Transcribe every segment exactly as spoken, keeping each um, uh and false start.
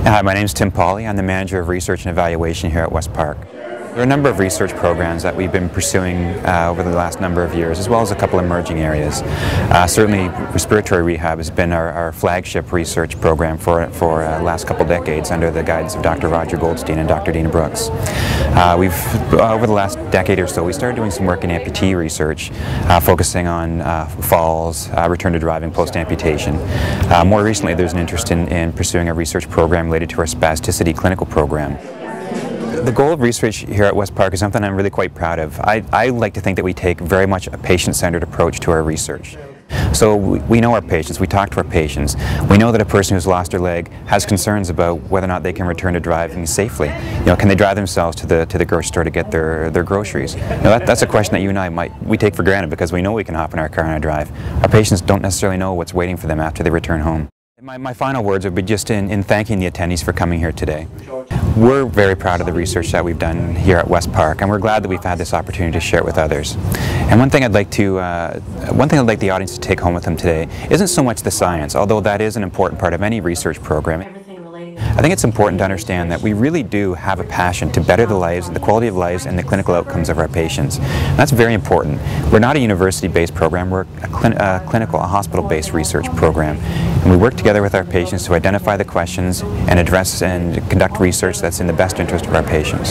Hi, my name is Tim Pauly. I'm the Manager of Research and Evaluation here at West Park. There are a number of research programs that we've been pursuing uh, over the last number of years, as well as a couple emerging areas. Uh, certainly, respiratory rehab has been our, our flagship research program for for the uh, last couple decades under the guidance of Doctor Roger Goldstein and Doctor Dina Brooks. Uh, we've, uh, over the last decade or so, we started doing some work in amputee research, uh, focusing on uh, falls, uh, return to driving post-amputation. Uh, more recently, there's an interest in, in pursuing a research program related to our Spasticity clinical program. The goal of research here at West Park is something I'm really quite proud of. I, I like to think that we take very much a patient-centered approach to our research. So we, we know our patients, we talk to our patients. We know that a person who's lost their leg has concerns about whether or not they can return to driving safely. You know, can they drive themselves to the to the grocery store to get their, their groceries? You know, that, that's a question that you and I might we take for granted because we know we can hop in our car and our drive. Our patients don't necessarily know what's waiting for them after they return home. My, my final words would be just in, in thanking the attendees for coming here today. We're very proud of the research that we've done here at West Park, and we're glad that we've had this opportunity to share it with others. And one thing I'd like to, uh, one thing I'd like the audience to take home with them today isn't so much the science, although that is an important part of any research program. I think it's important to understand that we really do have a passion to better the lives, the quality of lives, and the clinical outcomes of our patients. And that's very important. We're not a university-based program, we're a, clin a clinical, a hospital-based research program. And we work together with our patients to identify the questions and address and conduct research that's in the best interest of our patients.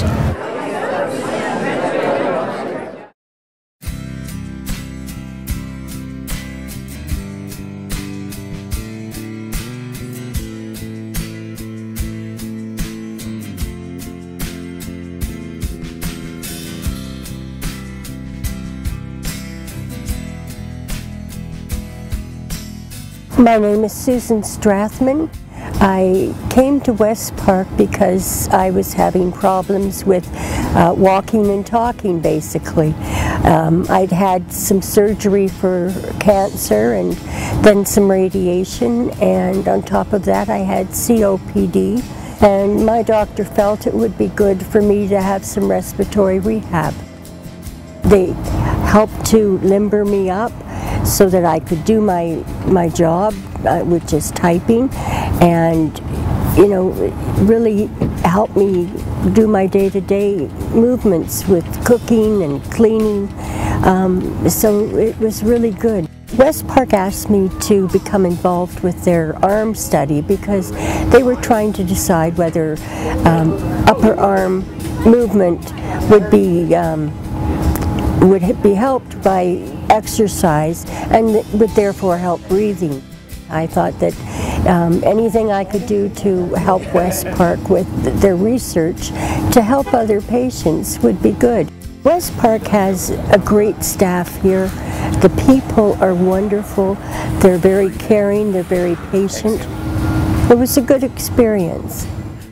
My name is Susan Strothman. I came to West Park because I was having problems with uh, walking and talking, basically. Um, I'd had some surgery for cancer and then some radiation, and on top of that I had C O P D, and my doctor felt it would be good for me to have some respiratory rehab. They helped to limber me up so that I could do my my job, uh, which is typing, and you know, really help me do my day-to-day movements with cooking and cleaning. Um, so it was really good. West Park asked me to become involved with their arm study because they were trying to decide whether um, upper arm movement would be um, would be helped by exercise and would therefore help breathing. I thought that um, anything I could do to help West Park with their research to help other patients would be good. West Park has a great staff here. The people are wonderful. They're very caring, they're very patient. It was a good experience.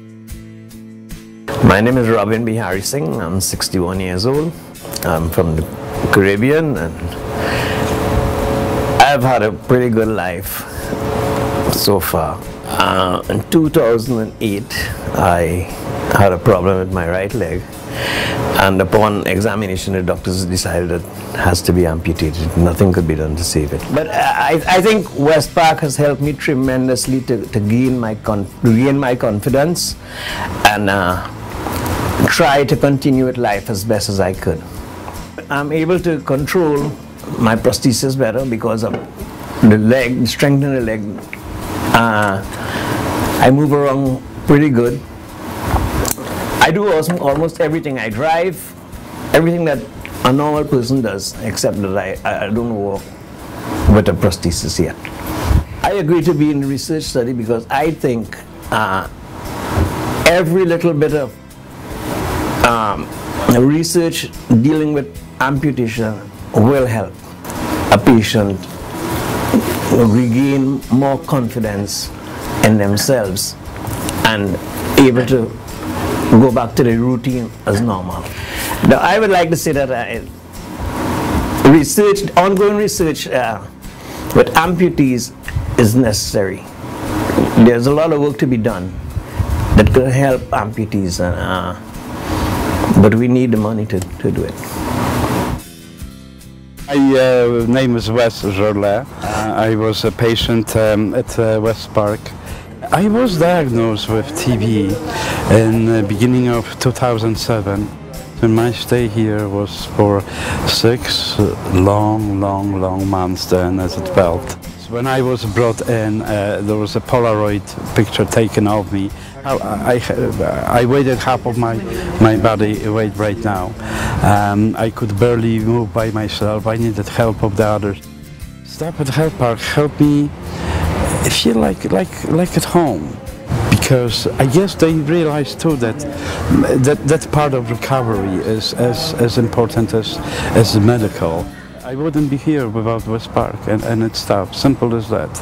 My name is Robin Beharing. I'm sixty-one years old. I'm from the Caribbean, and I've had a pretty good life so far. Uh, in two thousand eight, I had a problem with my right leg, and upon examination, the doctors decided it has to be amputated. Nothing could be done to save it. But I, I think West Park has helped me tremendously to, to gain my con gain my confidence and uh, try to continue with life as best as I could. I'm able to control my prosthesis better because of the leg, the strength in the leg. Uh, I move around pretty good. I do awesome, almost everything. I drive, everything that a normal person does, except that I, I don't walk with a prosthesis yet. I agree to be in the research study because I think uh, every little bit of um, research dealing with amputation will help a patient regain more confidence in themselves and able to go back to the routine as normal. Now, I would like to say that uh, research, ongoing research uh, with amputees is necessary. There's a lot of work to be done that could help amputees, uh, but we need the money to, to do it. My uh, name is Rasul Allah. Uh, I was a patient um, at uh, West Park. I was diagnosed with T B in the beginning of two thousand seven. And my stay here was for six long, long, long months then, as it felt. When I was brought in, uh, there was a Polaroid picture taken of me. I, I, I weighed half of my, my body weight right now. Um, I could barely move by myself. I needed help of the others. Stop at Health Park helped me feel like, like, like at home. Because I guess they realize too that that, that part of recovery is as, as important as, as the medical. I wouldn't be here without West Park and, and its staff, simple as that.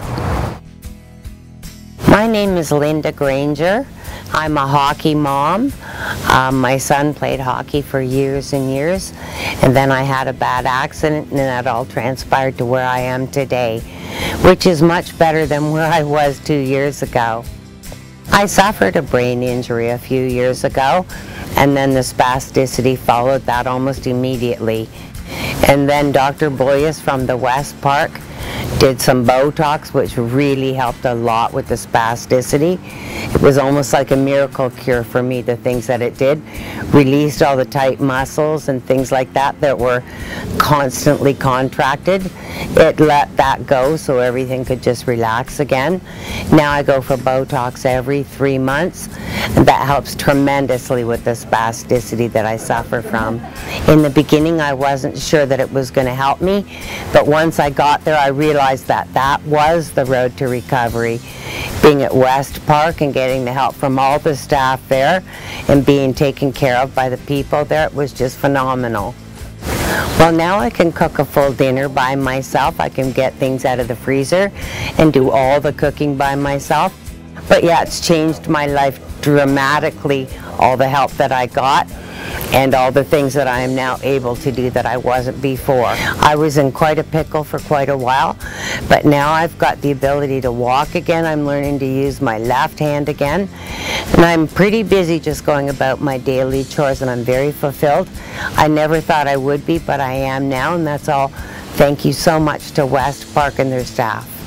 My name is Linda Granger. I'm a hockey mom. Um, my son played hockey for years and years, and then I had a bad accident and that all transpired to where I am today, which is much better than where I was two years ago. I suffered a brain injury a few years ago, and then the spasticity followed that almost immediately. And then Doctor Boyes from the West Park did some Botox, which really helped a lot with the spasticity. It was almost like a miracle cure for me, the things that it did. Released all the tight muscles and things like that that were constantly contracted. It let that go so everything could just relax again. Now I go for Botox every three months, and that helps tremendously with the spasticity that I suffer from. In the beginning I wasn't sure that it was going to help me, but once I got there I realized that that was the road to recovery. Being at West Park and getting the help from all the staff there and being taken care of by the people there, it was just phenomenal. Well, now I can cook a full dinner by myself. I can get things out of the freezer and do all the cooking by myself. But yeah, it's changed my life dramatically, all the help that I got and all the things that I am now able to do that I wasn't before. I was in quite a pickle for quite a while, but now I've got the ability to walk again. I'm learning to use my left hand again, and I'm pretty busy just going about my daily chores, and I'm very fulfilled. I never thought I would be, but I am now, and that's all. Thank you so much to West Park and their staff.